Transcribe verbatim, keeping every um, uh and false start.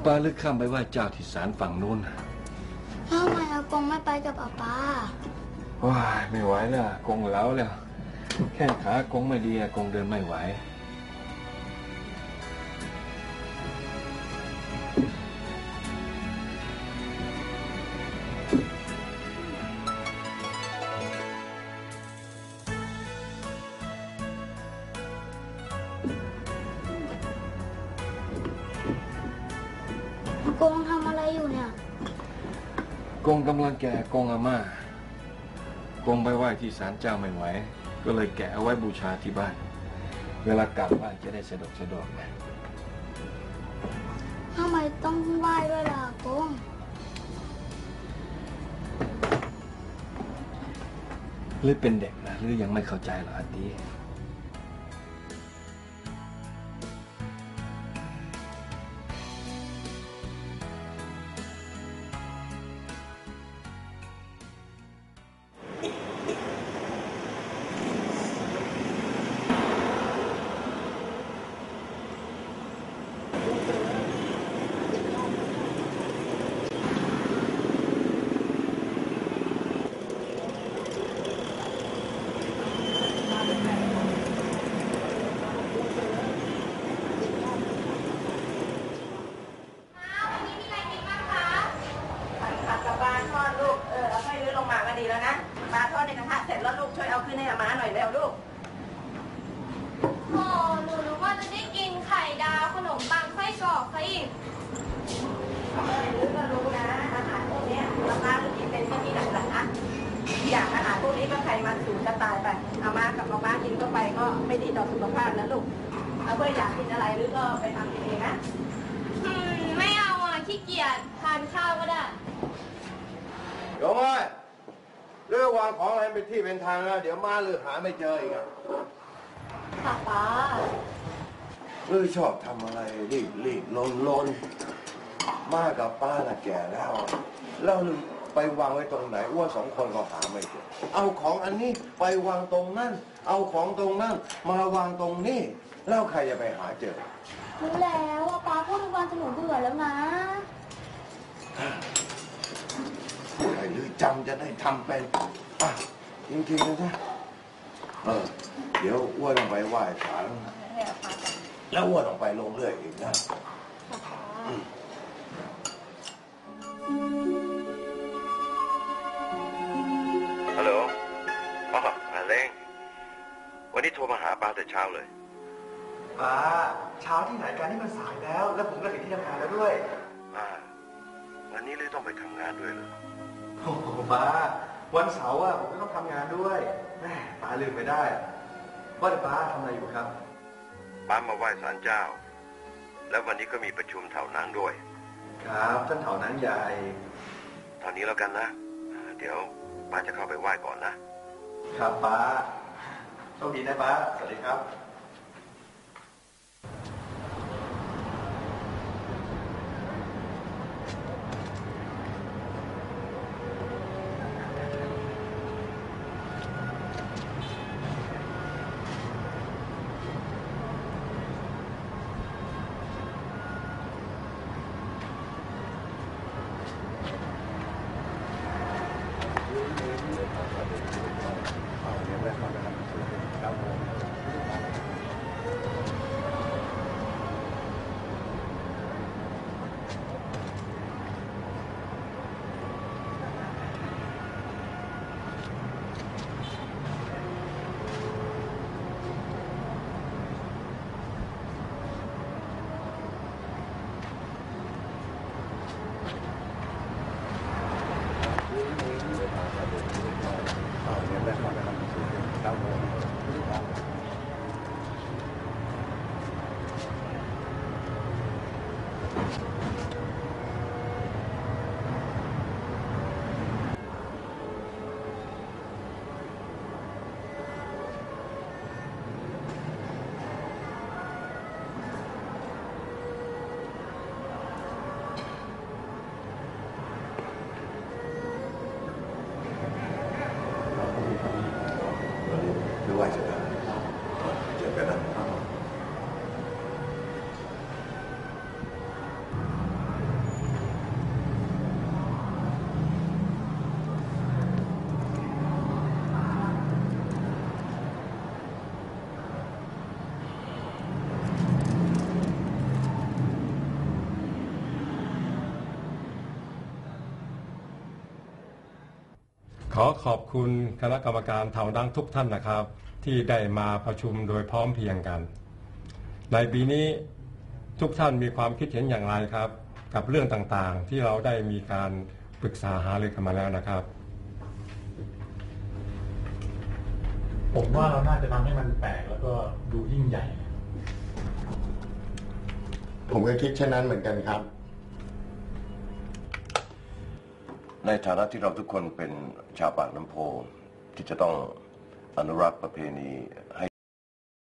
ป้าลึกข้ามไปไหว้เจ้าที่ศาลฝั่งนู้นทำไมอากงไม่ไปกับป้าป้าว้าไม่ไหวแล้วกงแล้วแล้วแค่ขากงไม่ดีกงเดินไม่ไหวกงทำอะไรอยู่เนี่ยกงกำลังแกะกงอาม่ากงไปไหว้ที่ศาลเจ้าไม่ไหวก็เลยแกะเอาไว้บูชาที่บ้านเวลากลับบ้านจะได้สะดวกสะดวกไงทำไมต้องไหว้ด้วยล่ะกงหรือเป็นเด็กนะหรือยังไม่เข้าใจหรออาตีอย่างอาหารพวกนี้ก็ไขมันสูงจะตายไปเอามากับมาม่ากินเข้าไปก็ไม่ดีต่อสุขภาพนะลูกเอาเพื่ออยากกินอะไรหรือก็ไปทำกินเองนะอืมไม่เอาอ่ะขี้เกียจทานข้าวก็ได้โยมเอ้ยเรื่องวางของอะไรเป็นที่เป็นทางแล้วเดี๋ยวมาลือหาไม่เจออีกอ่ะป้าป้าลือชอบทำอะไรรีบรีบลนลนมากับป้าน่ะแก่แล้วแล้วลือไปวางไว้ตรงไหนอ้วนสองคนก็หาไม่เจอเอาของอันนี้ไปวางตรงนั่นเอาของตรงนั่นมาวางตรงนี้แล้วใครจะไปหาเจอรู้แล้วว่าป้าพูดทุกวันจนหนูเบื่อแล้วนะใครลือจำจะได้ทำเป็นอ่ะจริงๆนะจ๊ะเออเดี๋ยวอ้วนลงไปไหว้ศาลแล้วอ้วนลงไปลงเรื่อยอีกนะฮัลโหลอ๋ออาเล้งวันนี้โทรมาหาป้าแต่เช้าเลยป้าเช้าที่ไหนกันนี่มันสายแล้วแล้วผมก็ถึงที่ทำงานแล้วด้วยป้าวันนี้เลยต้องไปทำงานด้วยเหรอโอ้โหป้าวันเสาร์อะผมก็ต้องทำงานด้วยแม่ป้าลืมไปได้ว่าแต่ป้าทำอะไรอยู่ครับป้ามาไหว้ศาลเจ้าแล้ววันนี้ก็มีประชุมแถวนางด้วยครับท่านแถวนางใหญ่ตอนนี้แล้วกันนะเดี๋ยวป้าจะเข้าไปไหว้ก่อนนะครับป้าโชคดีนะป้าสวัสดีครับไหว้เสร็จแล้วเจอกันนะขอขอบคุณคณะกรรมการเถาดังทุกท่านนะครับที่ได้มาประชุมโดยพร้อมเพรียงกันในปีนี้ทุกท่านมีความคิดเห็นอย่างไรครับกับเรื่องต่างๆที่เราได้มีการปรึกษาหารือกันมาแล้วนะครับผมว่าเราน่าจะทำให้มันแปลกแล้วก็ดูยิ่งใหญ่ผมก็คิดเช่นนั้นเหมือนกันครับในฐานะที่เราทุกคนเป็นชาวปากน้ำโพที่จะต้องอนุรักษ์ประเพณีให้